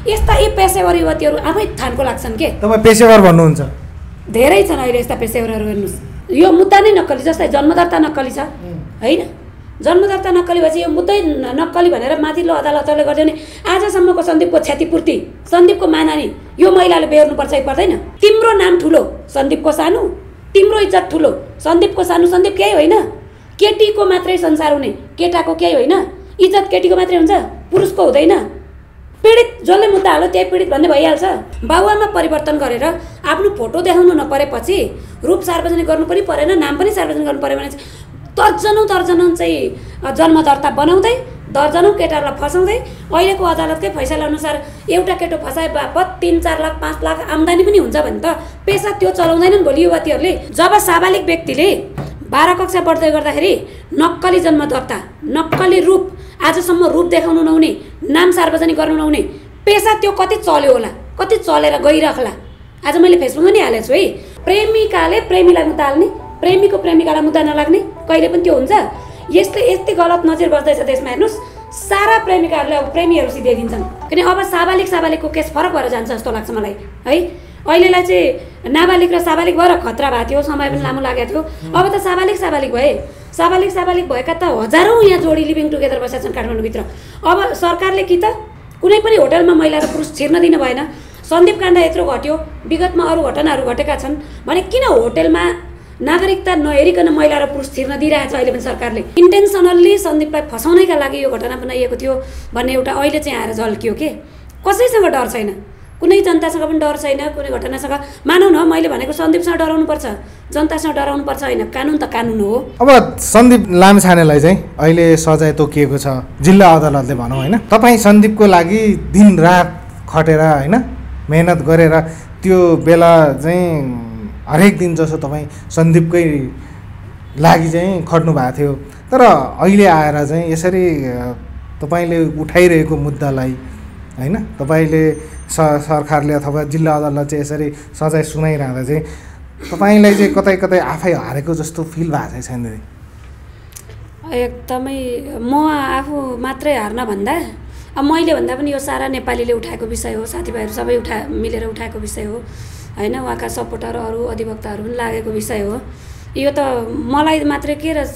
यस्ता यी पेशेवर युवतीहरू आफै थानको लाग्छन् के। तपाईँ पेशेवर भन्नुहुन्छ? धेरै छन् अहिले यस्ता पेशेवरहरू। हेर्नुहोस्, यो मुद्दा नै नक्कली। जस्तै जन्मदर्ता नक्कली छ होइन, जन्मदर्ता नक्कली भएपछि यो मुद्दै नक्कली भनेर माथिल्लो अदालतले गरिदियो भने आजसम्मको सन्दीपको क्षतिपूर्ति, सन्दीपको मानहानि यो महिलाले बेहोर्नुपर्छ कि पर्दैन? तिम्रो नाम ठुलो, सन्दीपको सानो, तिम्रो इज्जत ठुलो, सन्दीपको सानो। सन्दीप केही होइन, केटीको मात्रै संसार हुने, केटाको केही होइन। इज्जत केटीको मात्रै हुन्छ, पुरुषको हुँदैन। पीडित जसले मुद्दा हाल्यो त्यही पीडित भन्ने भइहाल्छ। बाबुआमा परिवर्तन गरेर आफ्नो फोटो देखाउनु नपरेपछि रूप सार्वजनिक गर्नु पनि परेन, नाम पनि सार्वजनिक गर्नु पऱ्यो भने दर्जनौँ जन्म दर्ता बनाउँदै दर्जनौँ केटाहरूलाई फसाउँदै अहिलेको अदालतकै फैसला अनुसार एउटा केटो फसाए बापत 3-4 लाख 5 लाख आम्दानी पनि हुन्छ भने त पेसा त्यो चलाउँदैनन् भोलि युवतीहरूले। जब साबालिक व्यक्तिले 12 कक्षा पढ्दै गर्दाखेरि नक्कली जन्म दर्ता, नक्कली रूप, आजसम्म रूप देखाउनु नहुने, नाम सार्वजनिक गर्नु नहुने पेसा त्यो कति चल्यो होला, कति चलेर गइराख्ला। आज मैले फेसबुकमा नि हालेको छु है, प्रेमिकाले प्रेमीलाई मुद्दा हाल्ने, प्रेमीको प्रेमिकालाई मुद्दा नलाग्ने, कहिले पनि त्यो हुन्छ? यसले यति गलत नजिर बस्दैछ देशमा। हेर्नुहोस्, सारा प्रेमिकाहरूले अब प्रेमीहरू सिधाइदिन्छन्। किन अब साबालिकको केस फरक भएर जान्छ जस्तो लाग्छ मलाई है। अहिलेलाई चाहिँ नाबालिक र साबालिक भएर खतरा भएको थियो, समय पनि लामो लागेको थियो। अब त साबालिक भए, साबालिक भएका त हजारौँ यहाँ जोडी लिभिङ टुगेदर बसेका छन् काठमाडौँभित्र। अब सरकारले कि त कुनै पनि होटलमा महिला र पुरुष छिर्न दिनु भएन। सन्दीप काण्ड यत्रो घट्यो, विगतमा अरू घटनाहरू घटेका छन् भने किन होटेलमा नागरिकता नहेरिकन महिला र पुरुष छिर्न दिइरहेछ अहिले पनि सरकारले? इन्टेन्सनल्ली सन्दीपलाई फसाउनैका लागि यो घटना बनाइएको थियो भन्ने एउटा अहिले चाहिँ आएर झल्कियो के। कसैसँग डर छैन, कुनै जनतासँग पनि डर छैन, कुनै घटनासँग। मानौ न, मैले भनेको सन्दीपसँग डराउनुपर्छ, जनतासँग डराउनुपर्छ होइन। कानुन त कानुन हो। अब सन्दीप लामिछानेलाई चाहिँ अहिले सजाय तोकिएको छ जिल्ला अदालतले भनौँ होइन। तपाईँ सन्दीपको लागि दिनरात खटेर होइन, मेहनत गरेर त्यो बेला चाहिँ हरेक दिन जसो तपाईँ सन्दीपकै लागि चाहिँ खट्नु भएको थियो। तर अहिले आएर चाहिँ यसरी तपाईँले उठाइरहेको मुद्दालाई होइन, तपाईँले सरकारले अथवा जिल्ला अदालतले चाहिँ यसरी सजाय सुनाइरहँदा चाहिँ तपाईँलाई चाहिँ कतै कतै आफै हारेको जस्तो फिल भएको छैन? एकदमै म आफू मात्रै हार्न भन्दा, अब मैले भन्दा पनि यो सारा नेपालीले उठाएको विषय हो, साथीभाइहरू सबै मिलेर उठाएको विषय हो होइन। उहाँका सपोर्टर अरू अधिवक्ताहरू पनि लागेको विषय हो। यो त मलाई मात्रै के र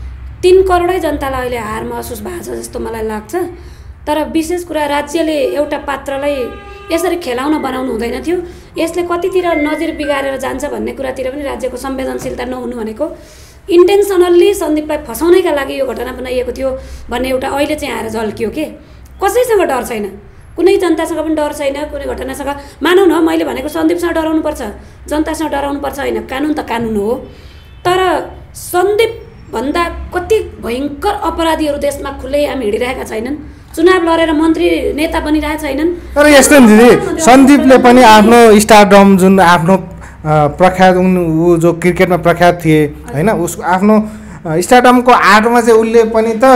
3 करोडै जनतालाई अहिले हार महसुस भएको छ जस्तो मलाई लाग्छ। तर विशेष कुरा राज्यले एउटा पात्रलाई यसरी खेलाउन बनाउनु हुँदैन थियो। यसले कतितिर नजिर बिगारेर जान्छ भन्ने कुरातिर पनि राज्यको संवेदनशीलता नहुनु भनेको इन्टेन्सनल्ली सन्दीपलाई फसाउनैका लागि यो घटना बनाइएको थियो भन्ने एउटा अहिले चाहिँ आएर झल्कियो के। कसैसँग डर छैन, कुनै जनतासँग पनि डर छैन, कुनै घटनासँग। मानौ न, मैले भनेको सन्दीपसँग डराउनुपर्छ, जनतासँग डराउनुपर्छ होइन। कानुन त कानुन हो। तर सन्दीप भन्दा कति भयङ्कर अपराधीहरू देशमा खुल्लेआम हिँडिरहेका छैनन्, चुनाव लडेर मन्त्री नेता बनिरहेका छैनन्। तर यस्तो नि दिदी, सन्दीपले पनि आफ्नो स्टारडम जुन आफ्नो प्रख्यात ऊ जो क्रिकेटमा प्रख्यात थिए होइन, उसको आफ्नो स्टारडमको आडमा चाहिँ उसले पनि त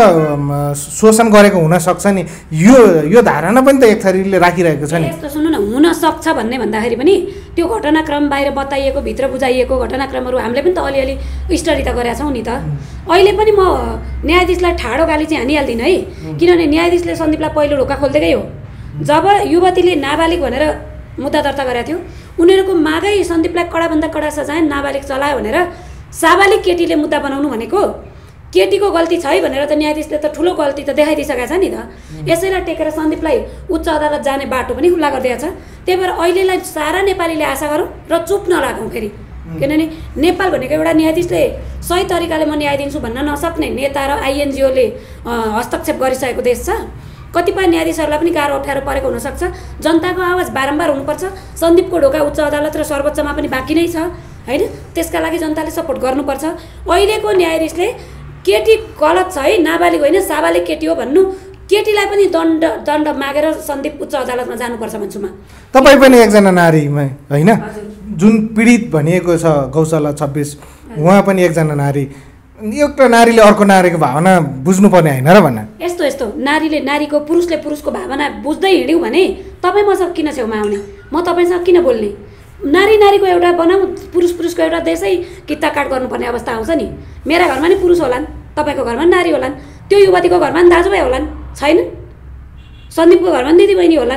शोषण गरेको हुनसक्छ नि। यो धारणा पनि त एक थरीले राखिरहेको छ नि। यस्तो सुन्नु न, हुनसक्छ भन्ने भन्दाखेरि पनि त्यो घटनाक्रम बाहिर बताइएको, भित्र बुझाइएको घटनाक्रमहरू हामीले पनि त अलिअलि स्टडी त गरेका छौँ नि त। अहिले पनि म न्यायाधीशलाई ठाडो गाली चाहिँ हानिहाल्दिनँ है, किनभने न्यायाधीशले सन्दीपलाई पहिलो ढोका खोल्दैकै हो। जब युवतीले नाबालिग भनेर मुद्दा दर्ता गरेको थियो, उनीहरूको मागै सन्दीपलाई कडाभन्दा कडा सजाय, नाबालिग चलायो भनेर साबालिक केटीले मुद्दा बनाउनु भनेको केटीको गल्ती छ है भनेर त न्यायाधीशले त ठुलो गल्ती त देखाइदिइसकेको छ नि त। यसैलाई टेकेर सन्दीपलाई उच्च अदालत जाने बाटो पनि खुल्ला गरिदिएको छ। त्यही भएर अहिलेलाई सारा नेपालीले आशा गरौँ र चुप नलागौँ फेरि। किनभने नेपाल भनेको एउटा न्यायाधीशले सही तरिकाले म न्याय दिन्छु भन्न नसक्ने नेता र आइएनजिओले हस्तक्षेप गरिसकेको देश छ। कतिपय न्यायाधीशहरूलाई पनि गाह्रो अप्ठ्यारो परेको हुनसक्छ। जनताको आवाज बारम्बार हुनुपर्छ। सन्दीपको ढोका उच्च अदालत र सर्वोच्चमा पनि बाँकी नै छ होइन। त्यसका लागि जनताले सपोर्ट गर्नुपर्छ। अहिलेको न्यायाधीशले केटी गलत छ है, नाबालिग होइन साबालिग केटी हो भन्नु, केटीलाई पनि दण्ड मागेर सन्दीप उच्च अदालतमा जानुपर्छ भन्छु म। तपाईँ पनि एकजना नारी होइन, जुन पीडित भनिएको छ गौशाला 26, उहाँ पनि एकजना नारी। एउटा नारीले अर्को नारीको भावना बुझ्नुपर्ने होइन र भन्न। यस्तो नारीले नारीको, पुरुषले पुरुषको भावना बुझ्दै हिँड्यौँ भने तपाईँ मसँग किन छेउमा आउने, म तपाईँसँग किन बोल्ने? नारीको एउटा बनाऊ, पुरुषको एउटा देशै किताकाट गर्नुपर्ने अवस्था आउँछ नि। मेरा घरमा नि पुरुष होलान्, तपाईँको घरमा नि नारी होलान्, त्यो युवतीको घरमा नि दाजुभाइ होलान्, छैन? सन्दीपको घरमा नि दिदीबहिनी होलान्।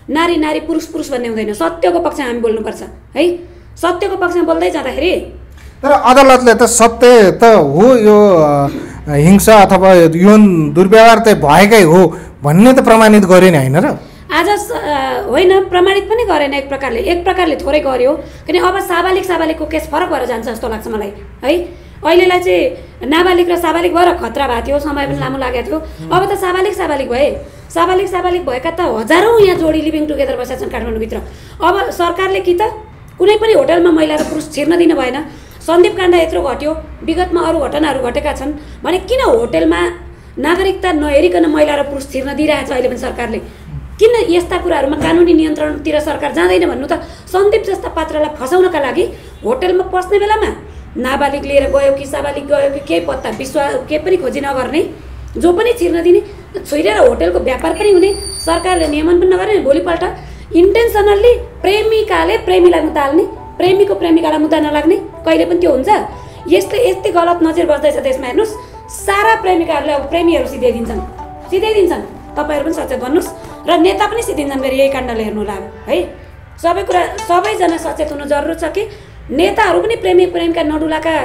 नारी नारी पुरुष पुरुष भन्ने हुँदैन। सत्यको पक्षमा हामी बोल्नुपर्छ है। सत्यको पक्षमा बोल्दै जाँदाखेरि तर अदालतले त सत्य त हो यो हिंसा अथवा यौन दुर्व्यवहार त भएकै हो भन्ने त प्रमाणित गर्यो नि होइन र? आज होइन प्रमाणित पनि गरेन एक प्रकारले थोरै गर्यो। किन अब साबालिकको केस फरक भएर जान्छ जस्तो लाग्छ मलाई है। अहिलेलाई चाहिँ नाबालिग र साबालिग भएर खतरा भएको थियो, समय पनि लामो लागेको थियो। अब त साबालिक भए साबालिक भएका त हजारौँ यहाँ जोडी लिभिङ टुगेदर बसेका छन् काठमाडौँभित्र। अब सरकारले कि त कुनै पनि होटलमा महिला र पुरुष छिर्न दिनु भएन। सन्दीप काण्ड यत्रो घट्यो, विगतमा अरू घटनाहरू घटेका छन् भने किन होटेलमा नागरिकता नहेरिकन महिला र पुरुष छिर्न दिइरहेछ अहिले पनि सरकारले? किन यस्ता कुराहरूमा कानुनी नियन्त्रणतिर सरकार जाँदैन भन्नु त? सन्दीप जस्ता पात्रलाई फसाउनका लागि होटेलमा पस्ने बेलामा नाबालिग लिएर गयो कि साबालिग गयो कि केही पत्ता केही पनि खोजी नगर्ने, जो पनि छिर्न दिने, छोइरेर होटेलको व्यापार पनि हुने, सरकारले नियमन पनि नगर्ने। भोलिपल्ट इन्टेन्सनल्ली प्रेमिकाले प्रेमीलाई मुद्दा हाल्ने, प्रेमीको प्रेमिकालाई मुद्दा नलाग्ने, कहिले पनि त्यो हुन्छ? यस्तै गलत नजिर बस्दैछ देशमा। हेर्नुहोस्, सारा प्रेमिकाहरूले अब प्रेमीहरू सिधाइदिन्छन्। तपाईँहरू पनि सचेत भन्नुहोस् र नेता पनि सिद्धिन्छन् फेरि यही काण्डले हेर्नु लाग्यो है। सबैजना सचेत हुनु जरुरी छ कि नेताहरू पनि प्रेमिका नडुलाका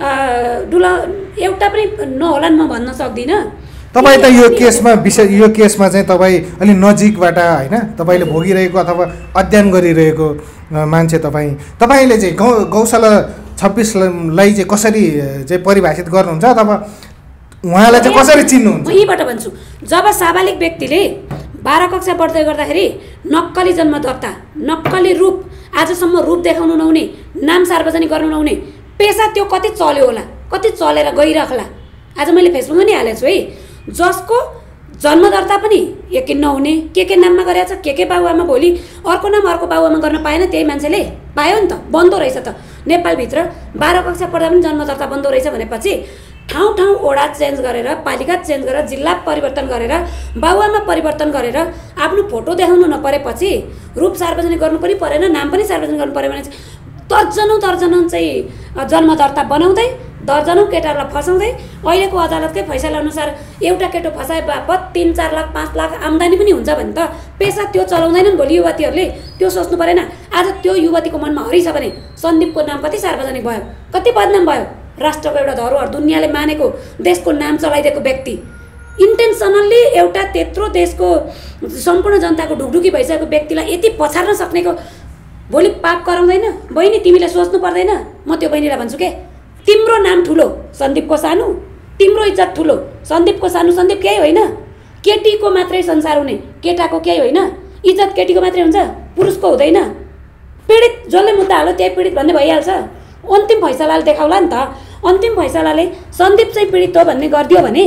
एउटा पनि नहोलान् म भन्न सक्दिनँ। तपाईँ त यो केसमा चाहिँ तपाईँ अलि नजिकबाट होइन, तपाईँले भोगिरहेको अथवा अध्ययन गरिरहेको मान्छे तपाईँले चाहिँ गौशाला 26लाई चाहिँ कसरी चाहिँ परिभाषित गर्नुहुन्छ अथवा उहाँलाई चाहिँ कसरी चिन्नुहुन्छ? म यहीबाट भन्छु, जब साबालिक व्यक्तिले 12 कक्षा पढ्दै गर्दाखेरि नक्कली जन्म दर्ता, नक्कली रूप, आजसम्म रूप देखाउनु नहुने, नाम सार्वजनिक गर्नु नहुने पेसा, त्यो कति चल्यो होला, कति चलेर गइराख्ला। आज मैले फेसबुकमा नि हालेको छु है, जसको जन्म दर्ता पनि यकिन नहुने, के नाममा गरेछ, के बाबुआमा भोलि अर्को नाम अर्को बाबुआमा गर्न पाएन, त्यही मान्छेले पायो नि त। बन्दो रहेछ त नेपालभित्र 12 कक्षा पढ्दा पनि जन्म दर्ता बन्दो रहेछ भनेपछि ठाउँ ओडा चेन्ज गरेर, पालिका चेन्ज गरेर, जिल्ला परिवर्तन गरेर, बाबुआमा परिवर्तन गरेर आफ्नो फोटो देखाउनु नपरेपछि रूप सार्वजनिक गर्नु पनि परेन, नाम पनि सार्वजनिक गर्नु पऱ्यो भने दर्जनौँ चाहिँ जन्म दर्ता बनाउँदै दर्जनौँ केटाहरूलाई फसाउँदै अहिलेको अदालतकै फैसला अनुसार एउटा केटो फसाए बापत 3-4 लाख 5 लाख आम्दानी पनि हुन्छ भने त पेसा त्यो चलाउँदैनन् भोलि युवतीहरूले। त्यो सोच्नु परेन? आज त्यो युवतीको मनमा हरि छ भने सन्दीपको नाम कति सार्वजनिक भयो, कति बदनाम भयो। राष्ट्रको एउटा धरोहर, दुनियाँले मानेको, देशको नाम चलाइदिएको व्यक्ति इन्टेन्सनल्ली एउटा त्यत्रो देशको सम्पूर्ण जनताको ढुकढुकी भइसकेको व्यक्तिलाई यति पछार्न सक्नेको भोलि पाप गराउँदैन? बहिनी तिमीले सोच्नु पर्दैन? म त्यो बहिनीलाई भन्छु के, तिम्रो नाम ठुलो, सन्दीपको सानो, तिम्रो इज्जत ठुलो, सन्दीपको सानो। सन्दीप केही होइन, केटीको मात्रै संसार हुने, केटाको केही होइन। इज्जत केटीको मात्रै हुन्छ, पुरुषको हुँदैन। पीडित जसले मुद्दा हाल्यो त्यही पीडित भन्ने भइहाल्छ। अन्तिम फैसलाले देखाउला नि त। अन्तिम फैसलाले सन्दीप चाहिँ पीडित हो भन्ने गरिदियो भने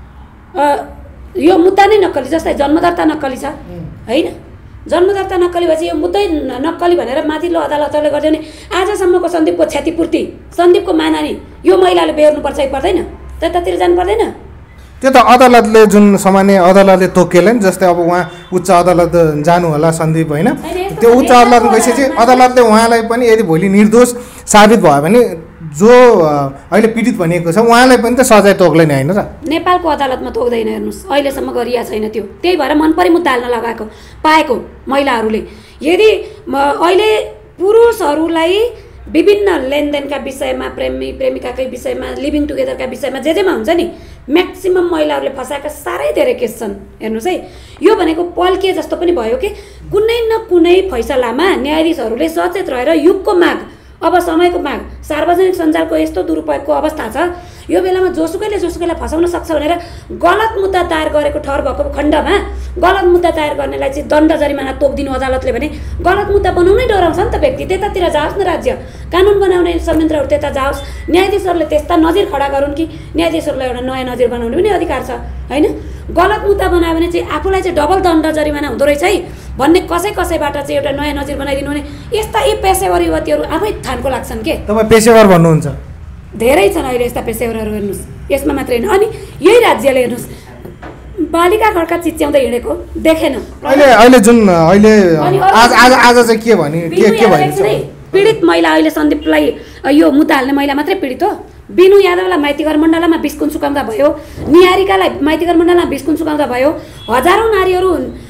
यो मुद्दा नै नक्कली, जस्तै जन्मदर्ता नक्कली छ होइन, जन्मदर्ता नक्कली भएपछि यो मुद्दै नक्कली भनेर माथिल्लो अदालतले गरिदियो भने आजसम्मको सन्दीपको क्षतिपूर्ति, सन्दीपको मानहानि यो महिलाले बेहोर्नुपर्छ कि पर्दैन? त्यतातिर जानु पर्दैन? त्यो त अदालतले जुन सामान्य अदालतले तोकेला नि, जस्तै अब उहाँ उच्च अदालत जानु होला सन्दीप होइन, त्यो उच्च अदालत गएपछि अदालतले उहाँलाई पनि यदि भोलि निर्दोष साबित भयो भने जो अहिले पीडित भनिएको छ उहाँलाई पनि त सजाय तोक्दैन होइन र? नेपालको अदालतमा तोक्दैन। हेर्नुहोस्, अहिलेसम्म गरिया छैन त्यो। त्यही भएर मनपरी मुद्दा हाल्न लगाएको पाएको महिलाहरूले। यदि अहिले पुरुषहरूलाई विभिन्न लेनदेनका विषयमा, प्रेमिकाकै विषयमा, लिभिङ टुगेदरका विषयमा जेमा हुन्छ नि, म्याक्सिमम महिलाहरूले फसाएका साह्रै धेरै केस छन्। हेर्नुहोस् है, यो भनेको पल्के जस्तो पनि भयो कि कुनै न कुनै फैसलामा न्यायाधीशहरूले सचेत रहेर युगको माग, अब समयको माग, सार्वजनिक सञ्जालको यस्तो दुरुपयोगको अवस्था छ, यो बेलामा जोसुकैलाई फसाउन सक्छ भनेर गलत मुद्दा दायर गरेको ठहर भएको खण्डमा गलत मुद्दा दायर गर्नेलाई चाहिँ दण्ड जरिमाना तोकिदिनु अदालतले भने गलत मुद्दा बनाउनै डराउँछ नि त व्यक्ति। त्यतातिर जाओस् न राज्य, कानुन बनाउने संयन्त्रहरू त्यता जाओस्। न्यायाधीशहरूले त्यस्ता नजिर खडा गरून् कि न्यायाधीशहरूलाई एउटा नयाँ नजिर बनाउने पनि अधिकार छ होइन। गलत मुद्दा बनायो भने चाहिँ आफूलाई चाहिँ डबल दण्ड जरिमाना हुँदो रहेछ है भन्ने कसैबाट चाहिँ एउटा नयाँ नजिर बनाइदिनु भने यस्ता यी पेसेवर युवतीहरू आफै थानको लाग्छन् के? तपाईँ पेसेवर भन्नुहुन्छ? धेरै छन् अहिले यस्ता पेसेवरहरू। हेर्नुहोस्, यसमा मात्रै होइन, अनि यही राज्यले हेर्नुहोस् बालिका खड्का चिच्याउँदै हिँडेको देखेन। अहिले जुन अहिले आज चाहिँ के भने पीडित महिला अहिले सन्दीपलाई यो मुद्दा हाल्ने महिला मात्रै पीडित हो। बिनु यादवलाई माइतीघर मण्डलमा बिस्कुन सुकाउँदा भयो, निहारिकालाई माइतीघर मण्डलमा बिस्कुन सुकाउँदा भयो, हजारौँ नारीहरू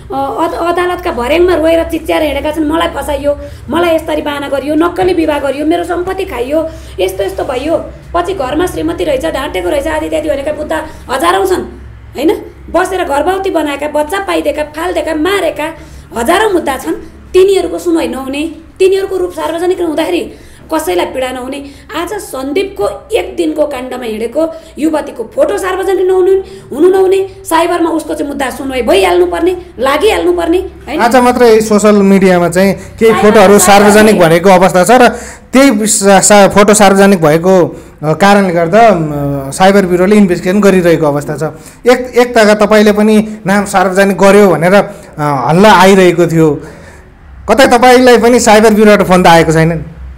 अदालतका भर्याङमा रोएर चिच्याएर हिँडेका छन्, मलाई फसाइयो, मलाई यसरी बाहना गरियो, नक्कली विवाह गरियो, मेरो सम्पत्ति खाइयो, यस्तो यस्तो भयो, पछि घरमा श्रीमती रहेछ, ढाँटेको रहेछ, आदि इत्यादि भनेका मुद्दा हजारौँ छन् होइन। बसेर घरबाउती बनाएका, बच्चा पाइदिएका, फालिदिएका, मारेका हजारौँ मुद्दा छन्। तिनीहरूको सुनवाई नहुने, तिनीहरूको रूप सार्वजनिक हुँदाखेरि कसैलाई पीडा नहुने। आज सन्दीपको एक दिनको काण्डमा हिँडेको युवतीको फोटो सार्वजनिक हुनु नहुने, साइबरमा उसको चाहिँ मुद्दा सुनवाई भइहाल्नु पर्ने, लागिहाल्नु पर्ने होइन। आज मात्रै सोसल मिडियामा चाहिँ केही फोटोहरू सार्वजनिक भएको अवस्था छ र त्यही फोटो सार्वजनिक भएको कारणले गर्दा साइबर ब्युरोले इन्भेस्टिगेसन गरिरहेको अवस्था छ। एकताका तपाईँले पनि नाम सार्वजनिक गर्यो भनेर हल्ला आइरहेको थियो, कतै तपाईँलाई पनि साइबर ब्युरोबाट फोन त आएको छैन?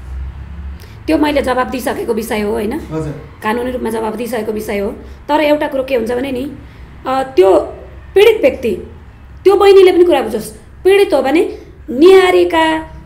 त्यो मैले जवाब दिइसकेको विषय हो होइन, कानुनी रूपमा जवाब दिइसकेको विषय हो। तर एउटा कुरो के हुन्छ भने नि, त्यो पीडित व्यक्ति, त्यो बहिनीले पनि कुरा बुझोस्, पीडित हो भने निहारिका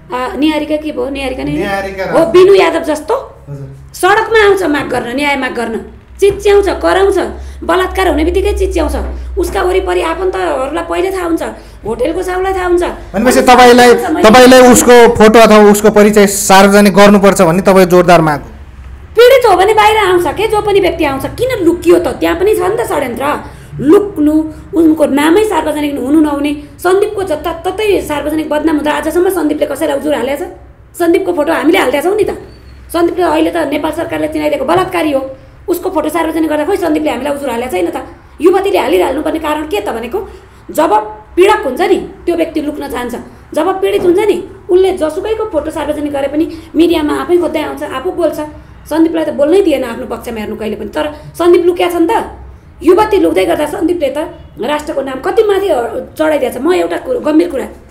के भयो, निहारिका नै हो, बिनु यादव जस्तो सडकमा आउँछ माग गर्न, न्याय माग गर्न, चिच्याउँछ, कराउँछ, बलात्कार हुने बित्तिकै चिच्याउँछ। उसका वरिपरि आफन्तहरूलाई पहिले थाहा हुन्छ, होटेलको साउलाई थाहा हुन्छ। भनेपछि तपाईँलाई उसको फोटो अथवा उसको परिचय सार्वजनिक गर्नुपर्छ भन्ने तपाईँ जोरदार माग? पीडित हो भने बाहिर आउँछ के, जो पनि व्यक्ति आउँछ, किन लुकियो त? त्यहाँ पनि छ नि त षड्यन्त्र, लुक्नु, उनको नामै सार्वजनिक हुनु नहुने। सन्दीपको जताततै सार्वजनिक बदनाम हुँदा आजसम्म सन्दीपले कसैलाई उजुर हालेछ? सन्दीपको फोटो हामीले हालिदिएछौँ नि त। सन्दीपले अहिले त नेपाल सरकारले चिनाइदिएको बलात्कारी हो, उसको फोटो सार्वजनिक गर्दा खोइ सन्दीपले हामीलाई उजुर हालेको छैन त। युवतीले हालिहाल्नुपर्ने कारण के त भनेको, जब पीडक हुन्छ नि त्यो व्यक्ति लुक्न चाहन्छ, जब पीडित हुन्छ नि उसले जसुकैको फोटो सार्वजनिक गरे पनि मिडियामा आफै खोज्दै आउँछ, आफू बोल्छ। सन्दीपलाई त बोल्नै दिएन आफ्नो पक्षमा हेर्नु कहिले पनि, तर सन्दीप लुक्या छ नि त। युवती लुक्दै गर्दा सन्दीपले त राष्ट्रको नाम कति माथि चढाइदिएछ। म एउटा कुरो गम्भीर कुरा